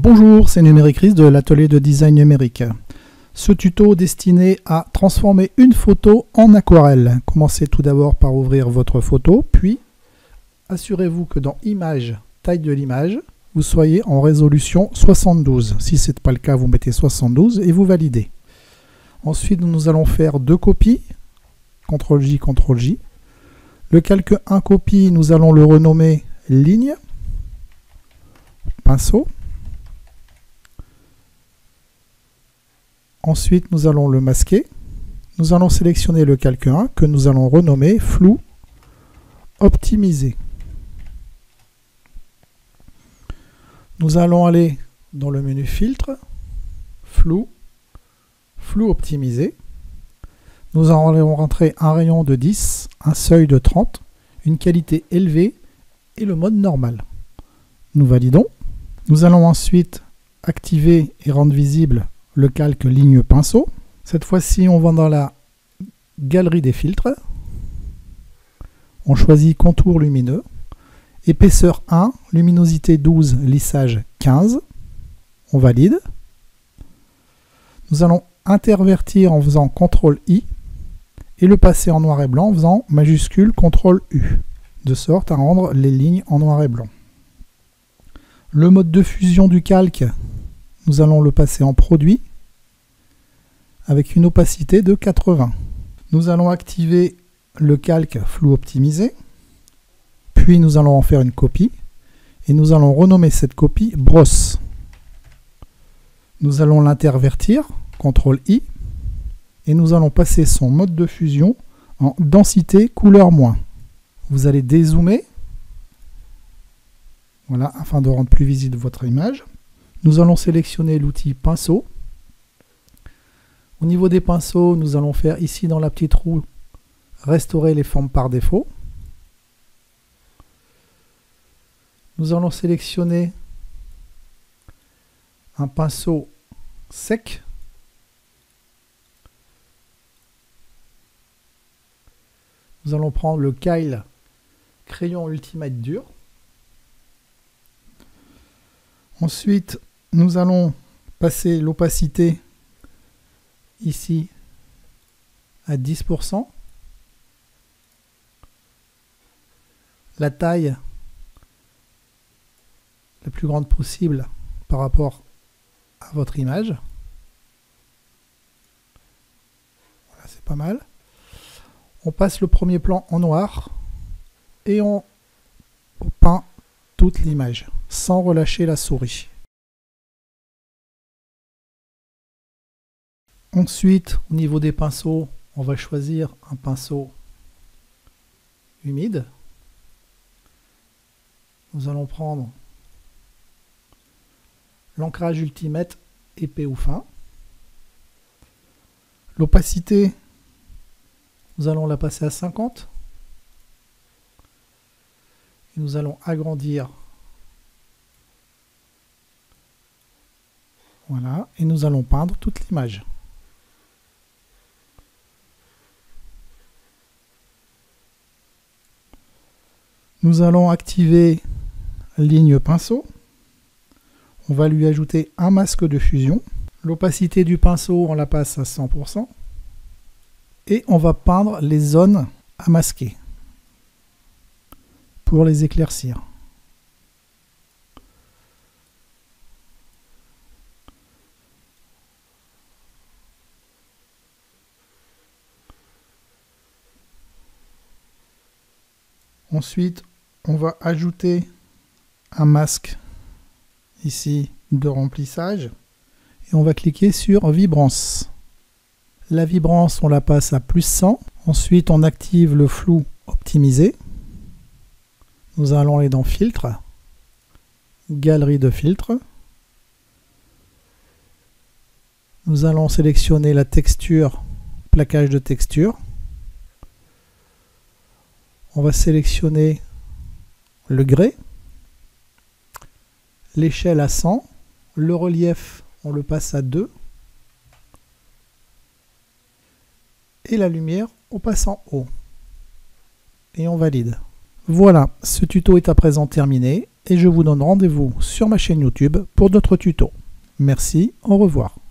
Bonjour, c'est Numéricris de l'atelier de design numérique. Ce tuto destiné à transformer une photo en aquarelle. Commencez tout d'abord par ouvrir votre photo, puis assurez-vous que dans Images, taille de l'image, vous soyez en résolution 72. Si ce n'est pas le cas, vous mettez 72 et vous validez. Ensuite, nous allons faire deux copies. CTRL-J, CTRL-J. Le calque 1 copie, nous allons le renommer ligne, pinceau. Ensuite, nous allons le masquer. Nous allons sélectionner le calque 1 que nous allons renommer flou optimisé. Nous allons aller dans le menu filtre, flou optimisé. Nous allons rentrer un rayon de 10, un seuil de 30, une qualité élevée et le mode normal. Nous validons. Nous allons ensuite activer et rendre visible le calque ligne pinceau. Cette fois-ci, on va dans la galerie des filtres. On choisit contour lumineux. Épaisseur 1, luminosité 12, lissage 15. On valide. Nous allons intervertir en faisant CTRL-I et le passer en noir et blanc en faisant majuscule CTRL-U, de sorte à rendre les lignes en noir et blanc. Le mode de fusion du calque, nous allons le passer en produit avec une opacité de 80. Nous allons activer le calque flou optimisé, puis nous allons en faire une copie et nous allons renommer cette copie brosse. Nous allons l'intervertir, CTRL-I, et nous allons passer son mode de fusion en densité couleur moins. Vous allez dézoomer, voilà, afin de rendre plus visible votre image. Nous allons sélectionner l'outil pinceau. Au niveau des pinceaux, nous allons faire ici dans la petite roue restaurer les formes par défaut. Nous allons sélectionner un pinceau sec. Nous allons prendre le Kyle crayon Ultimate dur. Ensuite, nous allons passer l'opacité ici à 10%. La taille la plus grande possible par rapport à votre image. Voilà, c'est pas mal. On passe le premier plan en noir et on peint toute l'image sans relâcher la souris. Ensuite, au niveau des pinceaux, on va choisir un pinceau humide. Nous allons prendre l'ancrage Ultimate épais ou fin. L'opacité, nous allons la passer à 50. Et nous allons agrandir. Voilà. Et nous allons peindre toute l'image. Nous allons activer ligne pinceau. On va lui ajouter un masque de fusion. L'opacité du pinceau, on la passe à 100%. Et on va peindre les zones à masquer pour les éclaircir. Ensuite, on va ajouter un masque ici de remplissage et on va cliquer sur vibrance. La vibrance, on la passe à plus 100. Ensuite, on active le flou optimisé. Nous allons aller dans filtre, galerie de filtres. Nous allons sélectionner la texture, plaquage de texture. On va sélectionner le grès, l'échelle à 100, le relief, on le passe à 2. Et la lumière, on passe en haut. Et on valide. Voilà, ce tuto est à présent terminé. et je vous donne rendez-vous sur ma chaîne YouTube pour d'autres tutos. Merci, au revoir.